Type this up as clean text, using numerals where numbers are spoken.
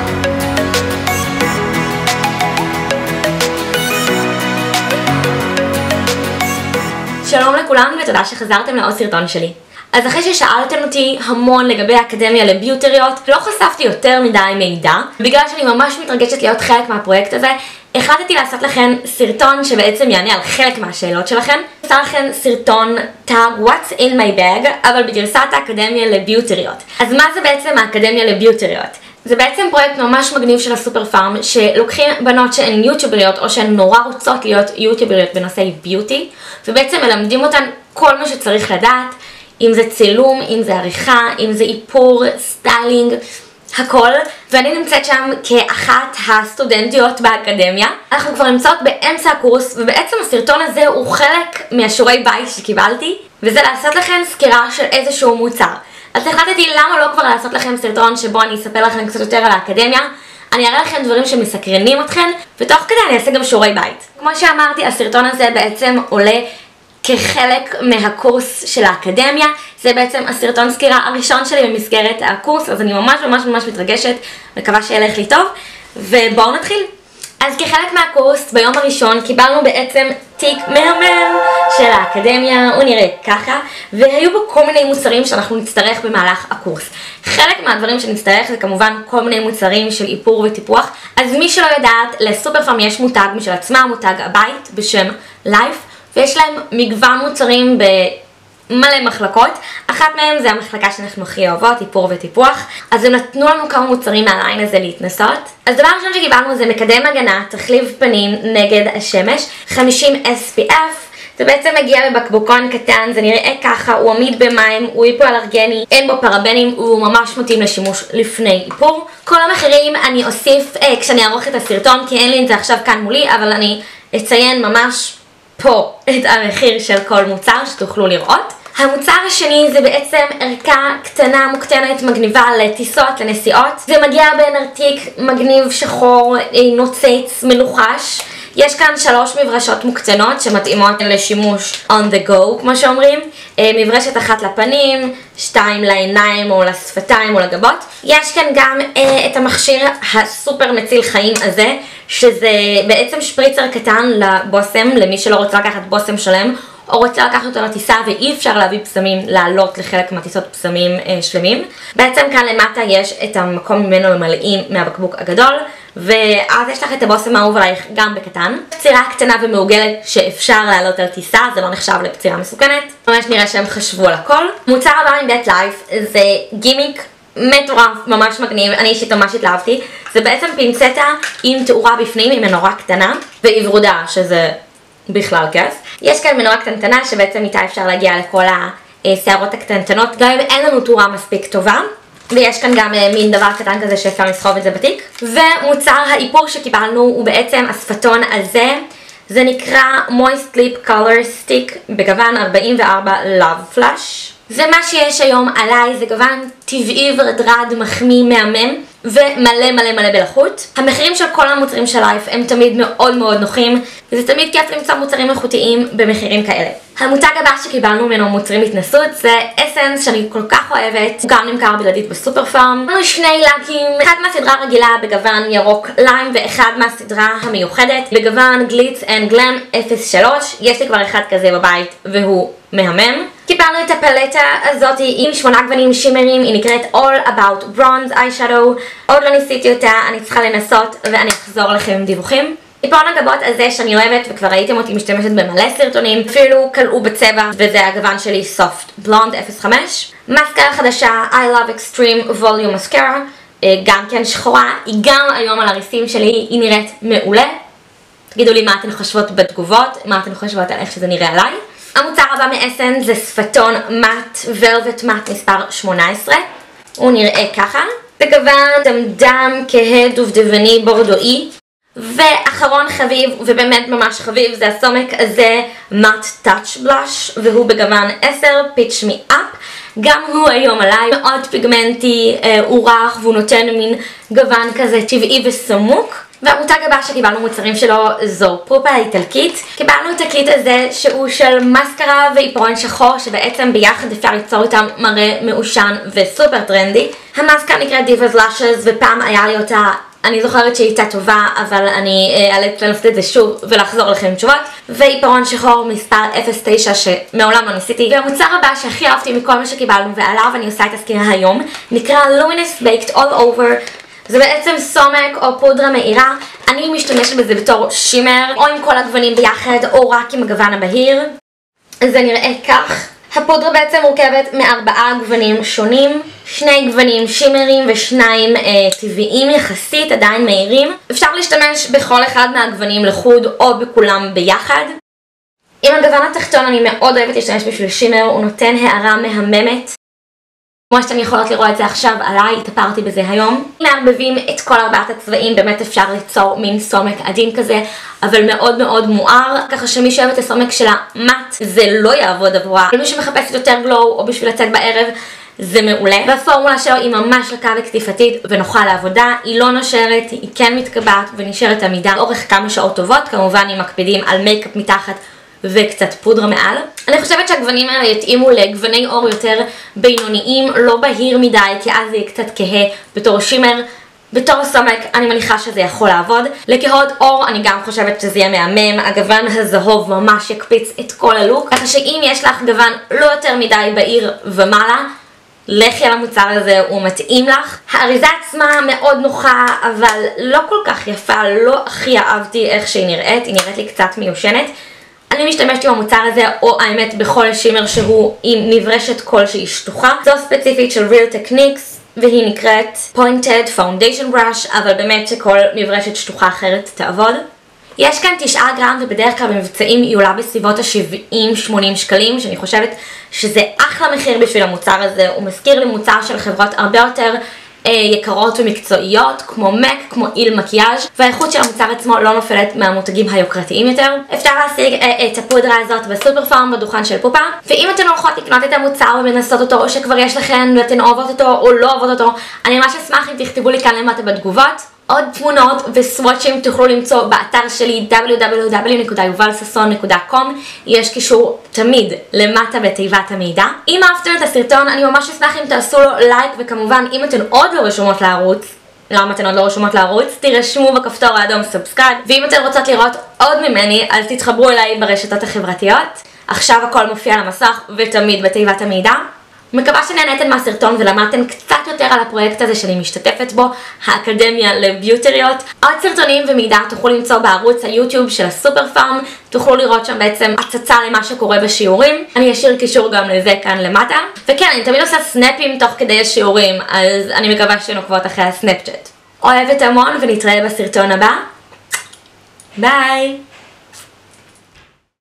שלום לכולם ותודה שחזרתם לעוד סרטון שלי. אז אחרי ששאלתם אותי המון לגבי האקדמיה לביוטריות, לא חשפתי יותר מדי מידע. בגלל שאני ממש מתרגשת להיות חלק מהפרויקט הזה, החלטתי לעשות לכם סרטון שבעצם יענה על חלק מהשאלות שלכם. עושה לכם סרטון טאג What's in my bag, אבל בגרסת האקדמיה לביוטריות. אז מה זה בעצם האקדמיה לביוטריות? זה בעצם פרויקט ממש מגניב של הסופר פארם, שלוקחים בנות שהן יוטיובריות או שהן נורא רוצות להיות יוטיובריות בנושאי ביוטי, ובעצם מלמדים אותן כל מה שצריך לדעת, אם זה צילום, אם זה עריכה, אם זה איפור, סטיילינג, הכל. ואני נמצאת שם כאחת הסטודנטיות באקדמיה. אנחנו כבר נמצאות באמצע הקורס, ובעצם הסרטון הזה הוא חלק מהשיעורי בית שקיבלתי, וזה לעשות לכם סקירה של איזשהו מוצר. אז החלטתי למה לא כבר לעשות לכם סרטון שבו אני אספר לכם קצת יותר על האקדמיה. אני אראה לכם דברים שמסקרנים אתכם, ותוך כדי אני אעשה גם שיעורי בית. כמו שאמרתי, הסרטון הזה בעצם עולה כחלק מהקורס של האקדמיה. זה בעצם הסרטון סקירה הראשון שלי במסגרת הקורס, אז אני ממש מתרגשת, מקווה שילך לי טוב, ובואו נתחיל. אז כחלק מהקורס, ביום הראשון קיבלנו בעצם תיק מהמם של האקדמיה, הוא נראה ככה, והיו בו כל מיני מוצרים שאנחנו נצטרך במהלך הקורס. חלק מהדברים שנצטרך זה כמובן כל מיני מוצרים של איפור וטיפוח. אז מי שלא יודעת, לסופר פארם יש מותג משל עצמה, מותג הבית בשם לייף, ויש להם מגוון מוצרים במלא מחלקות. אחת מהם זה המחלקה שאנחנו הכי אוהבות, איפור וטיפוח. אז הם נתנו לנו כמה מוצרים מהליין הזה להתנסות. אז דבר ראשון שקיבלנו זה מקדם הגנה, תחליף פנים נגד השמש, 50 SPF. זה בעצם מגיע בבקבוקון קטן, זה נראה ככה, הוא עמיד במים, הוא היפואלרגני, אין בו פרבנים, הוא ממש מתאים לשימוש לפני איפור. כל המחירים אני אוסיף כשאני אערוך את הסרטון, כי אין לי את זה עכשיו כאן מולי, אבל אני אציין ממש פה את המחיר של כל מוצר שתוכלו לראות. המוצר השני זה בעצם ערכה קטנה מוקטנת מגניבה לטיסות, לנסיעות. זה מגיע בנרתיק מגניב שחור, נוצץ, מלוחש. יש כאן 3 מברשות מוקטנות שמתאימות לשימוש on the go כמו שאומרים. מברשת אחת לפנים, 2 לעיניים או לשפתיים או לגבות. יש כאן גם את המכשיר הסופר מציל חיים הזה, שזה בעצם שפריצר קטן לבוסם, למי שלא רוצה לקחת בוסם שלם או רוצה לקחת אותו לטיסה ואי אפשר להביא פסמים, לעלות לחלק מהטיסות פסמים שלמים. בעצם כאן למטה יש את המקום ממנו ממלאים מהבקבוק הגדול, ואז יש לך את הבוסם האהוב עלייך גם בקטן. פצירה קטנה ומעוגלת שאפשר לעלות על טיסה, זה לא נחשב לפצירה מסוכנת. ממש נראה שהם חשבו על הכל. מוצר הבא מבית לייף זה גימיק מטורף, ממש מגניב, אני אישית ממש התלהבתי. זה בעצם פינצטה עם תאורה בפנים, עם מנורה קטנה ועברודה, שזה בכלל כיף. יש כאן מנורה קטנטנה שבעצם איתה אפשר להגיע לכל השערות הקטנטנות, גם אם אין לנו תאורה מספיק טובה. ויש כאן גם מין דבר קטן כזה שאפשר לסחוב את זה בתיק. ומוצר האיפור שקיבלנו הוא בעצם השפתון הזה. זה נקרא Moist Lip Color Stick בגוון 44 Love Flash. זה מה שיש היום עליי, זה גוון טבעי ורדרד, מחמיא, מהמם ומלא בלחות. המחירים של כל המוצרים של לייף הם תמיד מאוד נוחים, וזה תמיד כיף למצוא מוצרים איכותיים במחירים כאלה. המותג הבא שקיבלנו ממנו מוצרים התנסות זה אסנס שאני כל כך אוהבת, הוא גם נמכר בלעדית בסופר פארם. יש 2 לקים, אחד מהסדרה רגילה בגוון ירוק ליים ואחד מהסדרה המיוחדת בגוון גליץ אנד גלם 03. יש לי כבר אחד כזה בבית והוא מהמם. קיבלנו את הפלטה הזאת עם 8 גוונים שימרים, היא נקראת All About Bronze Eyeshadow. עוד לא ניסיתי אותה, אני צריכה לנסות ואני אחזור לכם עם דיווחים. עיפרון הגבות הזה שאני אוהבת וכבר ראיתם אותי משתמשת במלא סרטונים, אפילו קלעו בצבע, וזה הגוון שלי Soft Blonde 05. מסקרה חדשה I Love Extreme Volume Mascara, גם כן שחורה, היא גם היום על הריסים שלי, היא נראית מעולה. תגידו לי מה אתן חושבות בתגובות, מה אתן חושבות על איך שזה נראה עליי. המוצר הבא מאסנס זה שפתון מאט ולווט מאט מספר 18. הוא נראה ככה, בגוון דמדם, כהה, דובדבני, בורדואי. ואחרון חביב, ובאמת ממש חביב, זה הסומק הזה מאט טאץ' בלאש, והוא בגוון 10 פיץ' מי אפ. גם הוא היום עליי, מאוד פיגמנטי, הוא רך והוא נותן מין גוון כזה טבעי וסמוק. והמותג הבא שקיבלנו מוצרים שלו זו פופה האיטלקית. קיבלנו את הקיט הזה שהוא של מסקרה ועיפרון שחור, שבעצם ביחד אפשר ליצור איתם מראה מעושן וסופר טרנדי. המסקרה נקראת דיוואז לאשז, ופעם היה לי אותה, אני זוכרת שהיא הייתה טובה, אבל אני אאלץ לנסות את זה שוב ולחזור לכם תשובות. ועיפרון שחור מספר 09 שמעולם לא ניסיתי. והמוצר הבא שהכי אהבתי מכל מה שקיבלנו ועליו אני עושה את הסקירה היום נקרא Luminous Baked All Over. זה בעצם סומק או פודרה מהירה. אני משתמשת בזה בתור שימר, או עם כל הגוונים ביחד, או רק עם הגוון הבהיר. זה נראה כך. הפודרה בעצם מורכבת מ4 גוונים שונים, 2 גוונים שימרים ושניים טבעיים יחסית, עדיין מהירים. אפשר להשתמש בכל אחד מהגוונים לחוד או בכולם ביחד. עם הגוון התחתון אני מאוד אוהבת להשתמש בשביל שימר, הוא נותן הערה מהממת. כמו שאתם יכולות לראות את זה עכשיו עליי, התאפרתי בזה היום. מערבבים את כל 4 הצבעים, באמת אפשר ליצור מין סומק עדין כזה, אבל מאוד מאוד מואר, ככה שמי שאוהב את הסומק שלה מט, זה לא יעבוד עבורה. אבל מי שמחפש יותר גלו או בשביל לצאת בערב, זה מעולה. והפורמולה שלו היא ממש רכה וקטיפתית ונוחה לעבודה, היא לא נושרת, היא כן מתקבעת ונשארת עמידה לאורך כמה שעות טובות, כמובן אם מקפידים על מייקאפ מתחת וקצת פודרה מעל. אני חושבת שהגוונים האלה יתאימו לגווני עור יותר בינוניים, לא בהיר מדי, כי אז זה יהיה קצת כהה בתור שימר. בתור סומק אני מניחה שזה יכול לעבוד. לכהות עור אני גם חושבת שזה יהיה מהמם, הגוון הזהוב ממש יקפיץ את כל הלוק, ככה שאם יש לך גוון לא יותר מדי בהיר ומעלה, לכי על המוצר הזה, הוא מתאים לך. האריזה עצמה מאוד נוחה, אבל לא כל כך יפה, לא הכי אהבתי איך שהיא נראית, היא נראית לי קצת מיושנת. אני משתמשת עם המוצר הזה, או האמת בכל שימר שהוא עם נברשת כלשהי שטוחה. זו ספציפית של Real Techniques, והיא נקראת Pointed Foundation Brush, אבל באמת שכל נברשת שטוחה אחרת תעבוד. יש כאן 9 גרם, ובדרך כלל במבצעים היא עולה בסביבות ה-70-80 שקלים, שאני חושבת שזה אחלה מחיר בשביל המוצר הזה. הוא מזכיר לי מוצר של חברות הרבה יותר יקרות ומקצועיות, כמו מק, כמו איל מקיאז', והאיכות של המוצר עצמו לא נופלת מהמותגים היוקרתיים יותר. אפשר להשיג את הפודרה הזאת בסופר פארם בדוכן של פופה, ואם אתן הולכות לקנות את המוצר ומנסות אותו, או שכבר יש לכן ואתן אוהבות אותו או לא אוהבות אותו, אני ממש אשמח אם תכתבו לי כאן למטה בתגובות. עוד תמונות וסוואצ'ים תוכלו למצוא באתר שלי www.yuvalsasson.com, יש קישור תמיד למטה בתיבת המידע. אם אהבתם את הסרטון אני ממש אשמח אם תעשו לו לייק, וכמובן אם אתן עוד לא רשומות לערוץ, למה אתן עוד לא רשומות לערוץ? תירשמו בכפתור האדום סאבסקרייב, ואם אתן רוצות לראות עוד ממני אז תתחברו אליי ברשתות החברתיות. עכשיו הכל מופיע על המסך ותמיד בתיבת המידע. מקווה שנהנתן מהסרטון ולמדתן קצת יותר על הפרויקט הזה שאני משתתפת בו, האקדמיה לביוטריות. עוד סרטונים ומידע תוכלו למצוא בערוץ היוטיוב של הסופר פארם, תוכלו לראות שם בעצם הצצה למה שקורה בשיעורים. אני אשאיר קישור גם לזה כאן למטה. וכן, אני תמיד עושה סנאפים תוך כדי השיעורים, אז אני מקווה שנוקבות אחרי הסנאפצ'אט. אוהבת המון ונתראה בסרטון הבא. ביי!